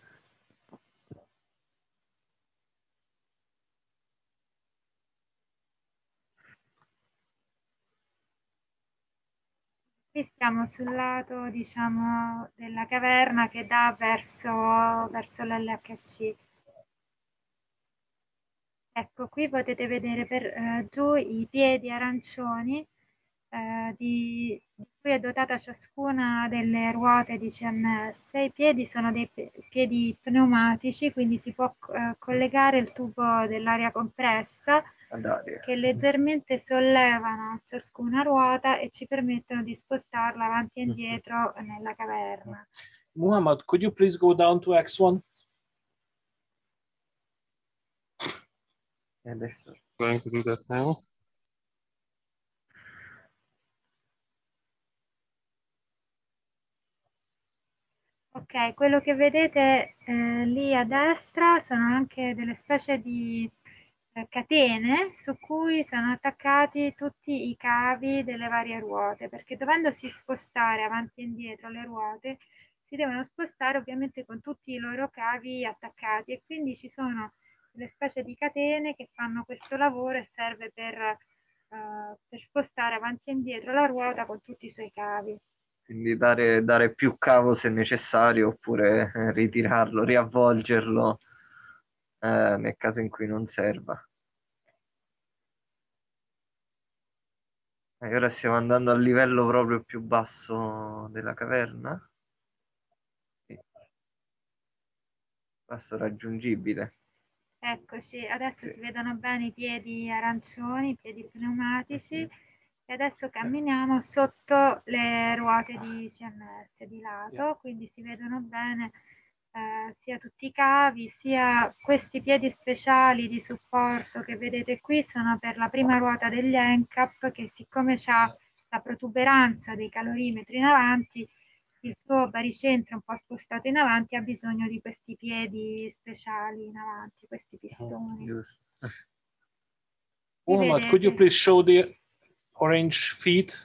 Qui siamo sul lato, diciamo, della caverna che dà verso l'LHC. Ecco, qui potete vedere giù i piedi arancioni di cui è dotata ciascuna delle ruote di CMS. I piedi sono dei piedi pneumatici, quindi si può collegare il tubo dell'aria compressa che leggermente sollevano ciascuna ruota e ci permettono di spostarla avanti e indietro nella caverna. Muhammad, could you please go down to X1? E adesso Going to do that now. Ok, quello che vedete lì a destra sono anche delle specie di catene su cui sono attaccati tutti i cavi delle varie ruote, perché dovendosi spostare avanti e indietro le ruote, si devono spostare ovviamente con tutti i loro cavi attaccati e quindi ci sono delle specie di catene che fanno questo lavoro e serve per spostare avanti e indietro la ruota con tutti i suoi cavi. quindi dare più cavo se necessario, oppure ritirarlo, riavvolgerlo nel caso in cui non serva. E ora stiamo andando al livello proprio più basso della caverna. Sì. Basso raggiungibile. Eccoci, adesso Sì. si vedono bene i piedi arancioni, i piedi pneumatici, Mhm. e adesso camminiamo sotto le ruote di CMS di lato, quindi si vedono bene sia tutti i cavi, sia questi piedi speciali di supporto che vedete qui sono per la prima ruota degli NCAP, che siccome ha la protuberanza dei calorimetri in avanti, il suo baricentro un po' spostato in avanti ha bisogno di questi piedi speciali in avanti, questi pistoni. Giusto. Muhammad, could you vedete? please show the orange feet?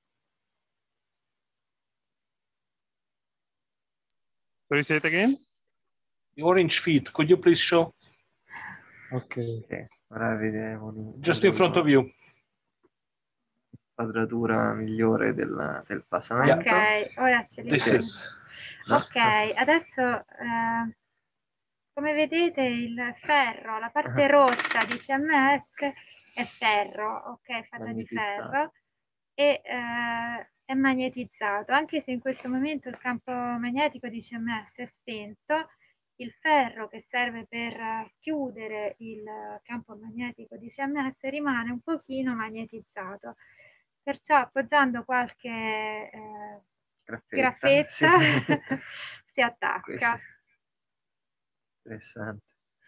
Sorry, say it again. The orange feet, could you please show? Okay. Sì, ora vediamo Just in front of you. quadratura migliore del basamento. Ok, ora ce li This abbiamo. is. Ok, adesso come vedete il ferro, la parte rossa di CMS è ferro, ok, fatta di ferro, e è magnetizzato, anche se in questo momento il campo magnetico di CMS è spento. Il ferro che serve per chiudere il campo magnetico di CMS rimane un pochino magnetizzato, perciò appoggiando qualche graffetta sì. si attacca. Questo. Interessante.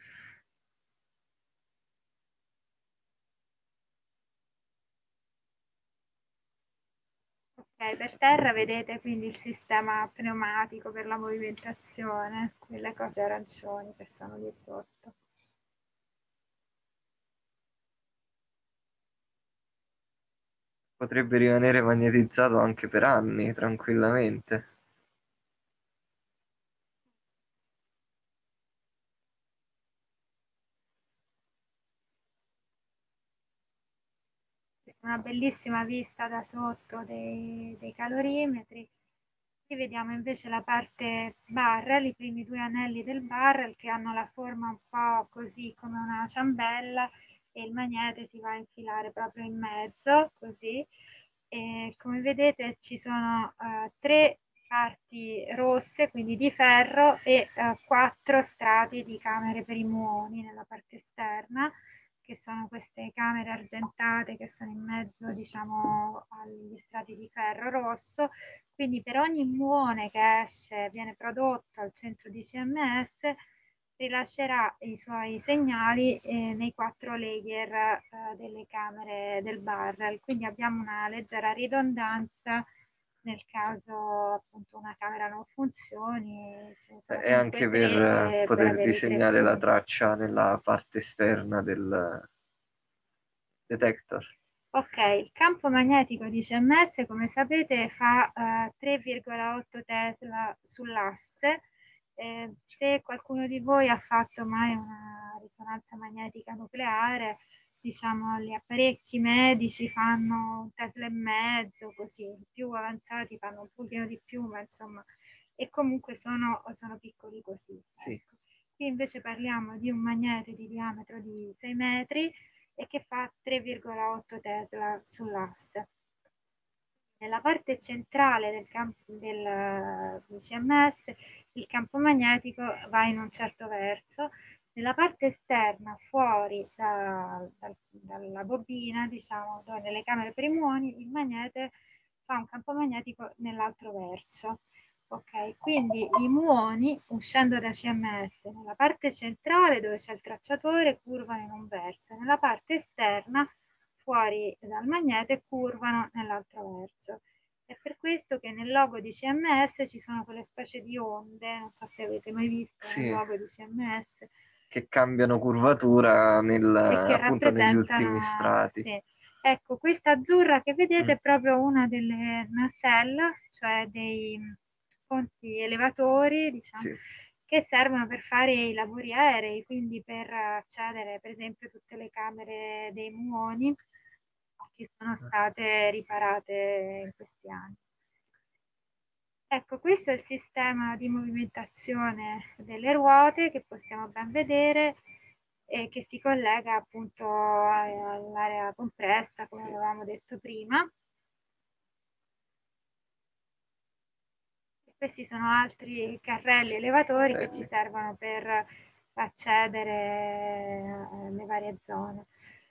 Ok, per terra vedete quindi il sistema pneumatico per la movimentazione, quelle cose arancioni che sono lì sotto. Potrebbe rimanere magnetizzato anche per anni, tranquillamente. Una bellissima vista da sotto dei calorimetri. Qui vediamo invece la parte barrel, i primi due anelli del barrel che hanno la forma un po' così come una ciambella, e il magnete si va a infilare proprio in mezzo, così. E come vedete ci sono tre parti rosse, quindi di ferro, e 4 strati di camere per i muoni nella parte esterna, che sono queste camere argentate che sono in mezzo, diciamo, agli strati di ferro rosso. Quindi per ogni muone che esce, viene prodotto al centro di CMS, rilascerà i suoi segnali nei 4 layer delle camere del barrel. Quindi abbiamo una leggera ridondanza nel caso appunto una camera non funzioni. E anche per poter disegnare la punti. traccia nella parte esterna del detector. Ok, il campo magnetico di CMS, come sapete, fa 3,8 Tesla sull'asse. Se qualcuno di voi ha fatto mai una risonanza magnetica nucleare, diciamo gli apparecchi medici fanno 1,5 Tesla, così, i più avanzati fanno un pochino di più, ma insomma, e comunque sono piccoli così. Sì. Ecco. Qui invece parliamo di un magnete di diametro di 6 metri, e che fa 3,8 Tesla sull'asse. Nella parte centrale del campo del CMS il campo magnetico va in un certo verso, nella parte esterna, fuori dalla bobina, diciamo, nelle camere per i muoni, il magnete fa un campo magnetico nell'altro verso. Ok, quindi i muoni, uscendo da CMS, nella parte centrale dove c'è il tracciatore, curvano in un verso, nella parte esterna, fuori dal magnete, curvano nell'altro verso. È per questo che nel logo di CMS ci sono quelle specie di onde, non so se avete mai visto Sì, nel logo di CMS, che cambiano curvatura appunto negli ultimi strati. Sì. Ecco, questa azzurra che vedete è proprio una delle nacelle, cioè dei ponti elevatori, diciamo, Sì. che servono per fare i lavori aerei, quindi per accedere per esempio a tutte le camere dei muoni che sono state riparate in questi anni. Ecco, questo è il sistema di movimentazione delle ruote che possiamo ben vedere. e che si collega appunto all'area compressa, come avevamo detto prima. Questi sono altri carrelli elevatori che ci servono per accedere alle varie zone.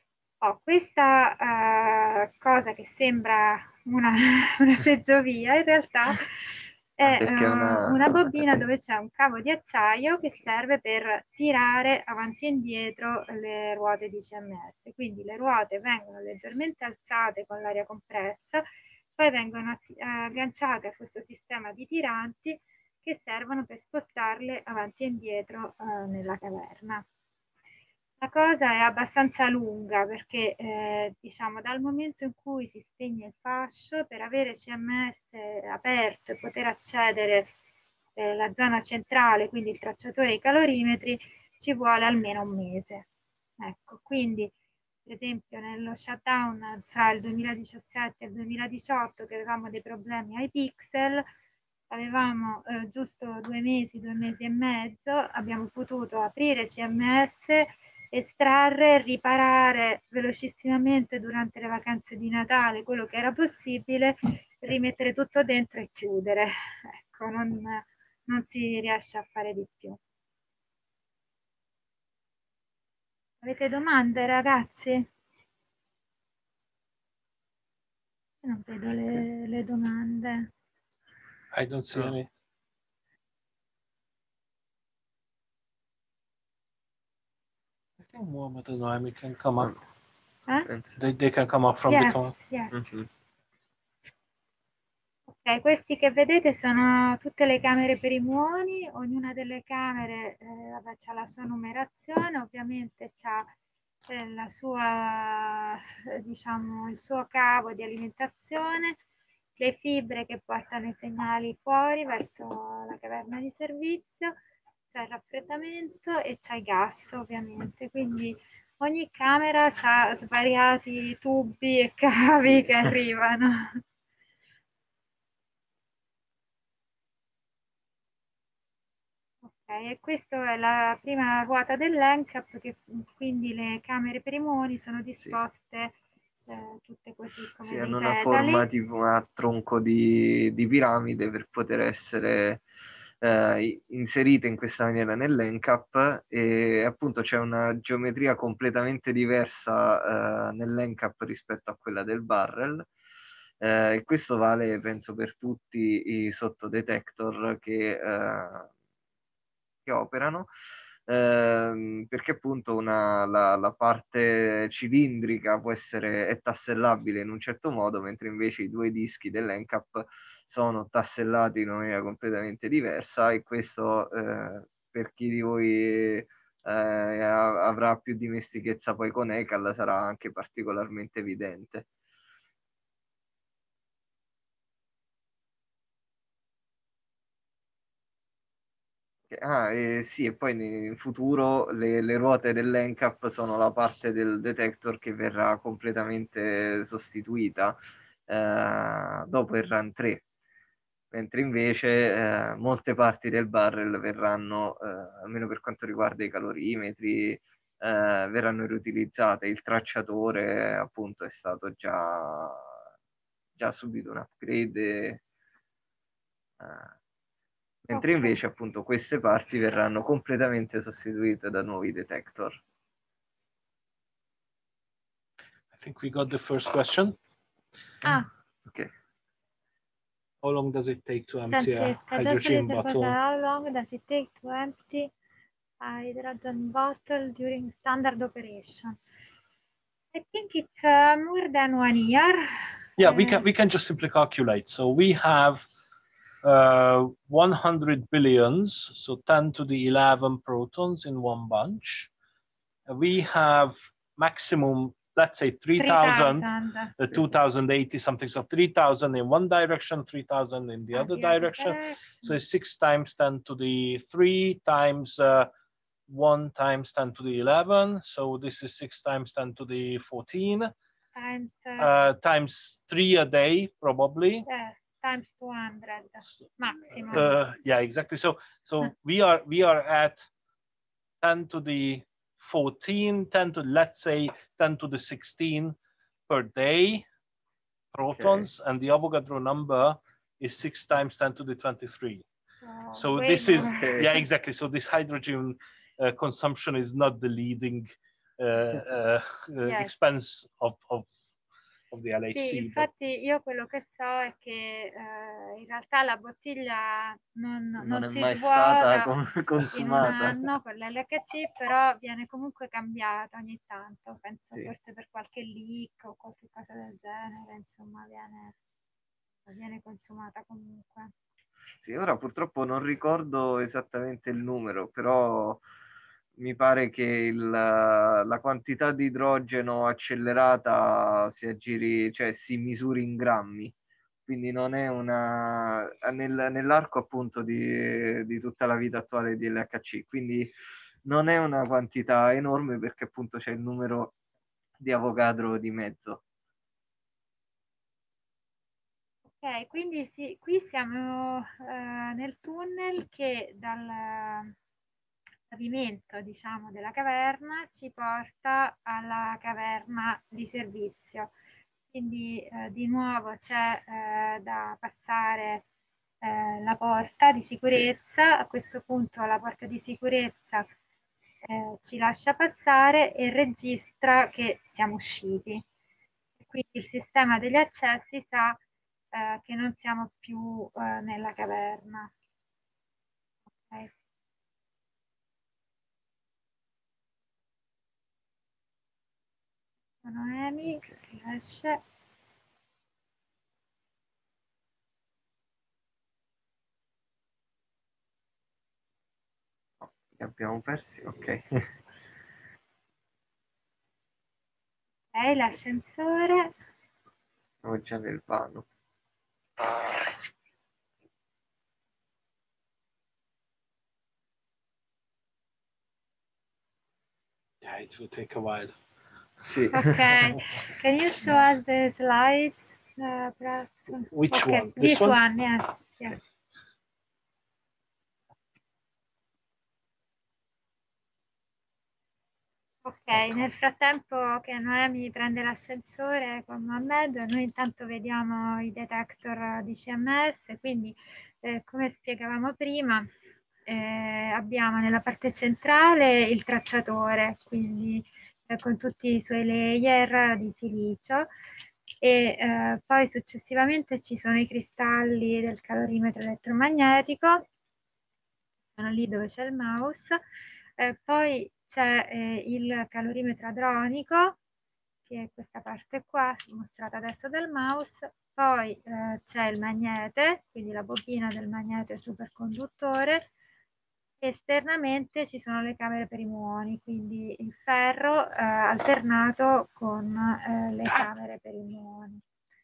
Questa cosa che sembra una seggiovia, in realtà è una bobina dove c'è un cavo di acciaio che serve per tirare avanti e indietro le ruote di CMS. Quindi le ruote vengono leggermente alzate con l'aria compressa, poi vengono agganciate a questo sistema di tiranti che servono per spostarle avanti e indietro nella caverna. La cosa è abbastanza lunga perché diciamo dal momento in cui si spegne il fascio, per avere CMS aperto e poter accedere alla zona centrale, quindi il tracciatore e i calorimetri, ci vuole almeno un mese. Ecco, quindi per esempio nello shutdown tra il 2017 e il 2018 che avevamo dei problemi ai pixel, avevamo giusto 2 mesi e mezzo, abbiamo potuto aprire CMS, estrarre, riparare velocissimamente durante le vacanze di Natale quello che era possibile, rimettere tutto dentro e chiudere. Ecco, non si riesce a fare di più. Avete domande, ragazzi? Io non vedo le domande. I don't see any. I think Mohammed and Noemi can come up. They can come up from the corner. Yes. Ok, questi che vedete sono tutte le camere per i muoni, ognuna delle camere ha la sua numerazione, ovviamente ha la sua, diciamo, il suo cavo di alimentazione, le fibre che portano i segnali fuori verso la caverna di servizio, c'è il raffreddamento e c'è i gas ovviamente, quindi ogni camera ha svariati tubi e cavi che arrivano. E questa è la prima ruota dell'ENCAP, che quindi le camere per i muoni sono disposte tutte così come hanno una forma tipo a tronco di piramide per poter essere inserite in questa maniera nell'ENCAP, e appunto c'è una geometria completamente diversa nell'ENCAP rispetto a quella del barrel. E questo vale penso per tutti i sottodetector che operano, perché appunto la parte cilindrica è tassellabile in un certo modo, mentre invece i due dischi dell'ENCAP sono tassellati in una maniera completamente diversa, e questo per chi di voi avrà più dimestichezza poi con ECAL sarà anche particolarmente evidente. Sì, e poi in futuro le ruote dell'ENCAP sono la parte del detector che verrà completamente sostituita dopo il Run 3, mentre invece molte parti del barrel verranno, almeno per quanto riguarda i calorimetri, verranno riutilizzate. Il tracciatore appunto è stato già subito un upgrade. Mentre invece appunto queste parti verranno completamente sostituite da nuovi detector. I think we got the first question. Okay. How long does it take to empty a hydrogen bottle? How long does it take to empty a hydrogen bottle during standard operation? I think it's more than 1 year. Yeah, we can just simply calculate. So we have 100 billions, so 10 to the 11 protons in one bunch. We have maximum, let's say 3,000, 2,080 something, so 3,000 in one direction, 3,000 in the other direction. So it's 6 times 10 to the 3 times 1 times 10 to the 11. So this is 6 times 10 to the 14. Times 3 a day, probably. Times 200 maximum. Yeah, exactly. So we are at 10 to the 14, 10 to, let's say 10 to the 16 per day protons, and the Avogadro number is 6 times 10 to the 23. So this is, yeah, exactly. So this hydrogen consumption is not the leading expense of the LHC. Sì, infatti io quello che so è che in realtà la bottiglia non è si mai svuota stata consumata in un anno con l'LHC, però viene comunque cambiata ogni tanto, penso forse per qualche leak o qualche cosa del genere, insomma viene consumata comunque. Sì, ora purtroppo non ricordo esattamente il numero, però mi pare che la quantità di idrogeno accelerata si aggiri, cioè si misuri in grammi, quindi non è una nell'arco appunto di tutta la vita attuale di LHC, quindi non è una quantità enorme perché appunto c'è il numero di Avogadro di mezzo. Ok, quindi sì, qui siamo nel tunnel che dal pavimento, diciamo, della caverna ci porta alla caverna di servizio. Quindi di nuovo c'è da passare la porta di sicurezza. A questo punto la porta di sicurezza ci lascia passare e registra che siamo usciti. Quindi il sistema degli accessi sa che non siamo più nella caverna. Okay. Noemi che esce. Li abbiamo persi, ok. Ok, l'ascensore. Siamo già nel vano. Yeah, it will take a while. Sì. Okay, can you show us the slides, perhaps? Which okay, one? This one, yes, yes. Ok, nel frattempo che Noemi prende l'ascensore con Mohamed, noi intanto vediamo i detector di CMS, quindi come spiegavamo prima abbiamo nella parte centrale il tracciatore, quindi con tutti i suoi layer di silicio e poi successivamente ci sono i cristalli del calorimetro elettromagnetico, sono lì dove c'è il mouse, poi c'è il calorimetro adronico, che è questa parte qua, mostrata adesso dal mouse, poi c'è il magnete, quindi la bobina del magnete superconduttore, esternamente ci sono le camere per i muoni, quindi il ferro alternato con le camere per i muoni.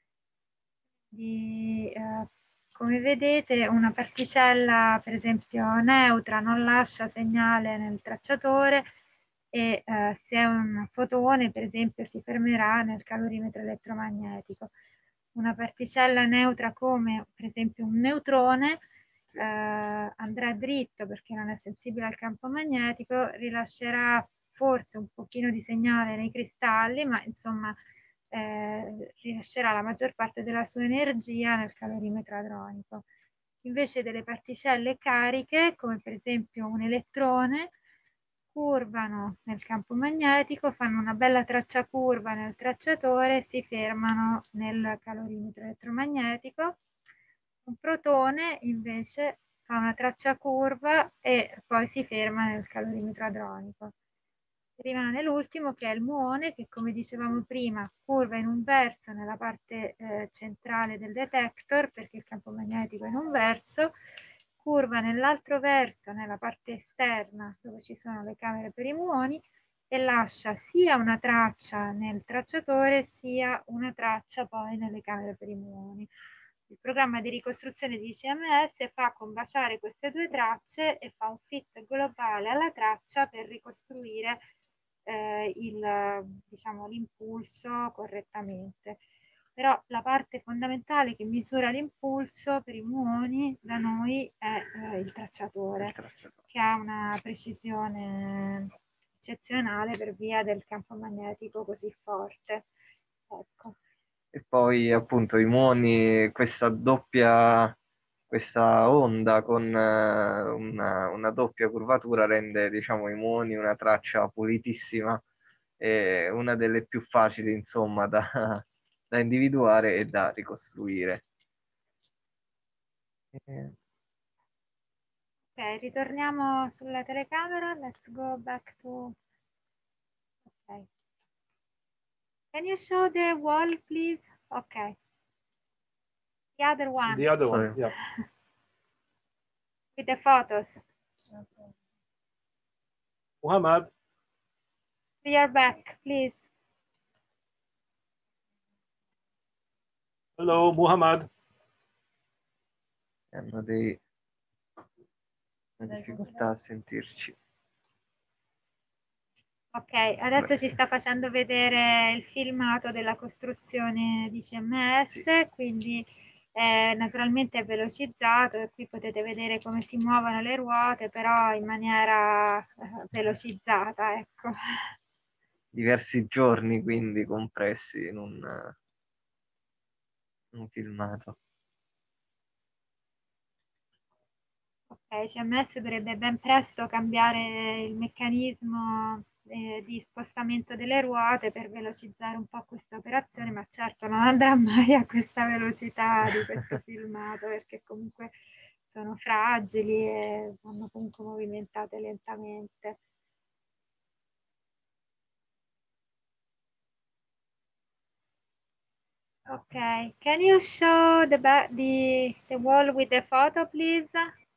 Come vedete una particella per esempio neutra non lascia segnale nel tracciatore e se è un fotone per esempio si fermerà nel calorimetro elettromagnetico. Una particella neutra come per esempio un neutrone andrà dritto perché non è sensibile al campo magnetico, rilascerà forse un pochino di segnale nei cristalli, ma insomma rilascerà la maggior parte della sua energia nel calorimetro adronico. Invece delle particelle cariche, come per esempio un elettrone, curvano nel campo magnetico, fanno una bella traccia curva nel tracciatore e si fermano nel calorimetro elettromagnetico. Un protone invece fa una traccia curva e poi si ferma nel calorimetro adronico. Rimane l'ultimo che è il muone che, come dicevamo prima, curva in un verso nella parte centrale del detector perché il campo magnetico è in un verso, curva nell'altro verso nella parte esterna dove ci sono le camere per i muoni e lascia sia una traccia nel tracciatore sia una traccia poi nelle camere per i muoni. Il programma di ricostruzione di CMS fa combaciare queste due tracce e fa un fit globale alla traccia per ricostruire diciamo, l'impulso correttamente. Però la parte fondamentale che misura l'impulso per i muoni da noi è il tracciatore, che ha una precisione eccezionale per via del campo magnetico così forte. Ecco. E poi appunto i muoni, questa onda con una doppia curvatura rende, diciamo, i muoni una traccia pulitissima e una delle più facili, insomma, da individuare e da ricostruire. Ok, ritorniamo sulla telecamera. Let's go back to... Ok. Can you show the wall, please? Okay. The other one. The other one, yeah. With the photos. Muhammad. To your back, please. Hello, Muhammad. Hanno una difficoltà a sentirci. Ok, adesso ci sta facendo vedere il filmato della costruzione di CMS, sì. Quindi naturalmente è velocizzato e qui potete vedere come si muovono le ruote, però in maniera velocizzata, ecco. Diversi giorni quindi compressi in un filmato. Ok, CMS dovrebbe ben presto cambiare il meccanismo di spostamento delle ruote per velocizzare un po' questa operazione, ma certo non andrà mai a questa velocità di questo filmato perché comunque sono fragili e vanno comunque movimentate lentamente. Ok, can you show the wall with the photo, please?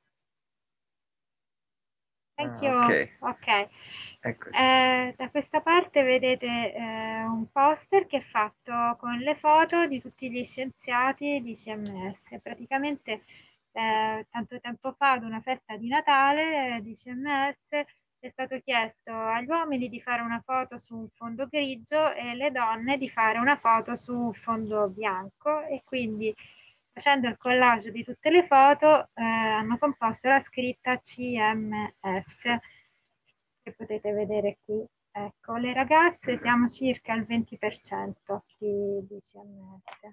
Thank you. Ok. Da questa parte vedete un poster che è fatto con le foto di tutti gli scienziati di CMS. Praticamente tanto tempo fa ad una festa di Natale di CMS è stato chiesto agli uomini di fare una foto su un fondo grigio e alle donne di fare una foto su un fondo bianco e quindi facendo il collage di tutte le foto hanno composto la scritta CMS che potete vedere qui. Ecco, le ragazze siamo circa al 20% di CMS.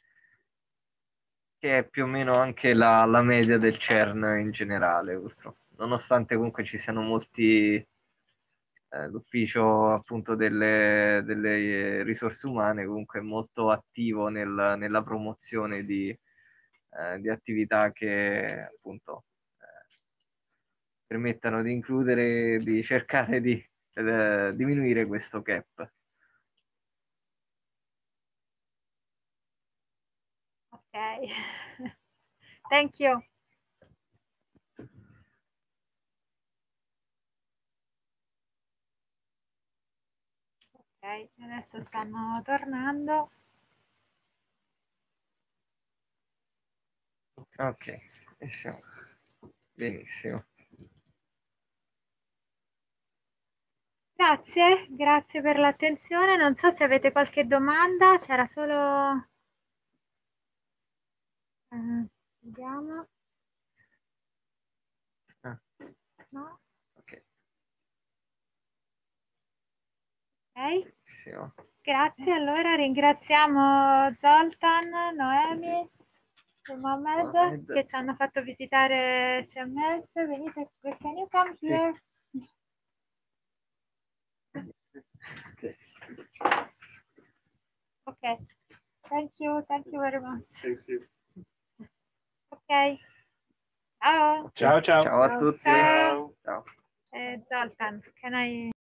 Che è più o meno anche la media del CERN in generale, purtroppo. Nonostante comunque ci siano molti, l'ufficio appunto delle risorse umane comunque è molto attivo nella promozione di attività che appunto permettano di includere, di cercare di diminuire questo gap. Ok, thank you. Ok, adesso stanno tornando. Ok, siamo benissimo. Grazie per l'attenzione. Non so se avete qualche domanda, c'era solo... vediamo. No? Ok. Ok. Sì. Grazie, allora ringraziamo Zoltan, Noemi e Mohamed che ci hanno fatto visitare CMS. Venite, can you come here? Ok, thank you very much. Thank you. Ok, ciao. Ciao, ciao. Ciao a tutti. Ciao. Ciao. Zoltan, can I...